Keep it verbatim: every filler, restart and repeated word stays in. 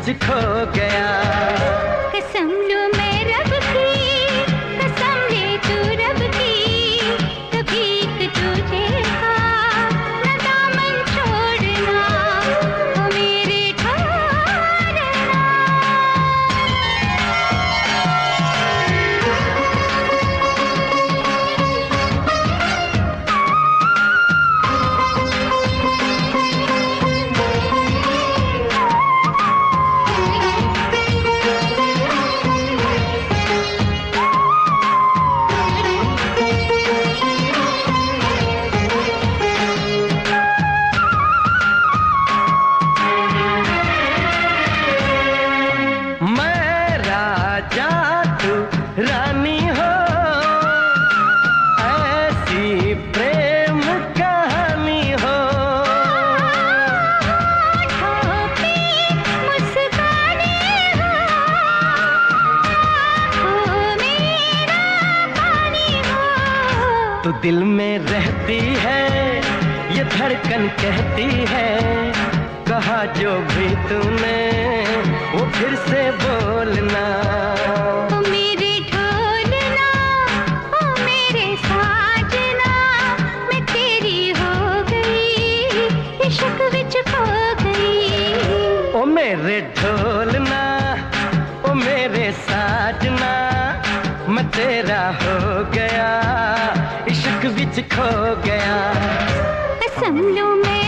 बिच खो गया। कसम लो मैं रब की, कसम ले तू रब की, कभी एक तुझे का न दामन छोड़ना, ओ मेरे ठहरना। रानी हो ऐसी प्रेम कहानी हो, मुस्काने हो, आँखों मेरा पानी हो। तू दिल में रहती है ये धड़कन कहती है, कहा जो भी तूने वो फिर से बोलना। ओ मेरे ढोलना, ओ मेरे साजना, मैं तेरा हो गया, इश्क विच खो गया। कसम लो मैं